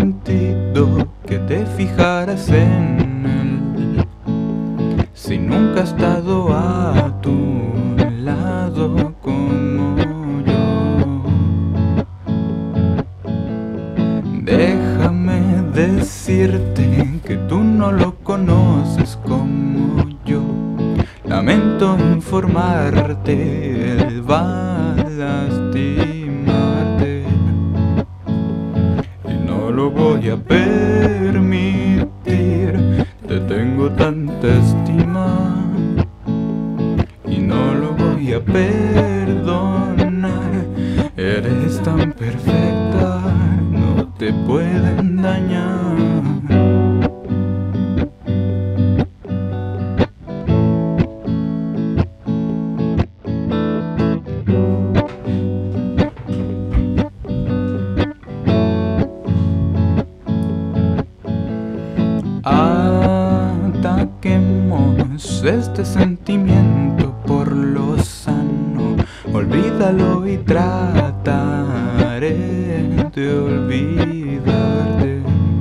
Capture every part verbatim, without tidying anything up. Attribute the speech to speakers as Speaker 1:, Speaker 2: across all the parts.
Speaker 1: sentido que te fijaras en él si nunca ha estado a tu lado como yo? Déjame decirte que tú no lo conoces como yo. Lamento informarte, él va a lastimarte y no lo voy a permitir. Te tengo tanta estima y no lo voy a perdonar. Eres tan perfecta, no te pueden dañar. Ataquemos este sentimiento por lo sano. Olvídalo y trataré de olvidarte.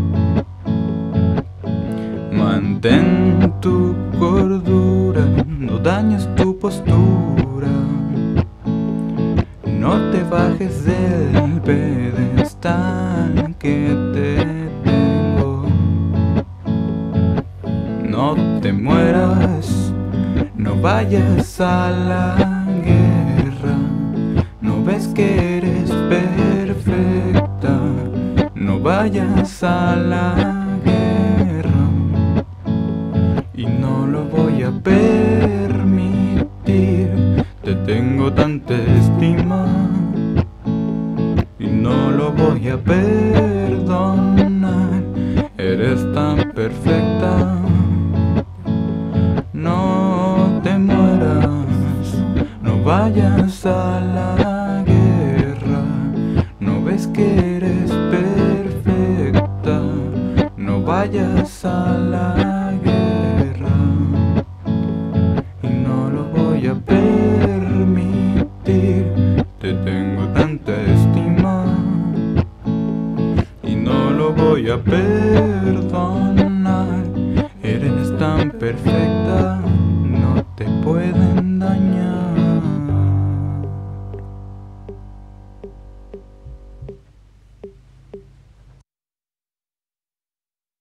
Speaker 1: Mantén tu cordura, no dañes tu postura. No te bajes del pedestal que te tengo. No te mueras, no vayas a la guerra. No ves que eres perfecta, no vayas a la guerra. Y no lo voy a permitir, te tengo tanta estima y no lo voy a perdonar. Eres tan perfecta, no te mueras, no vayas a la guerra. No ves que eres perfecta, no vayas a la guerra. Y no lo voy a permitir, te tengo tanta estima y no lo voy a perdonar. Eres tan perfecta,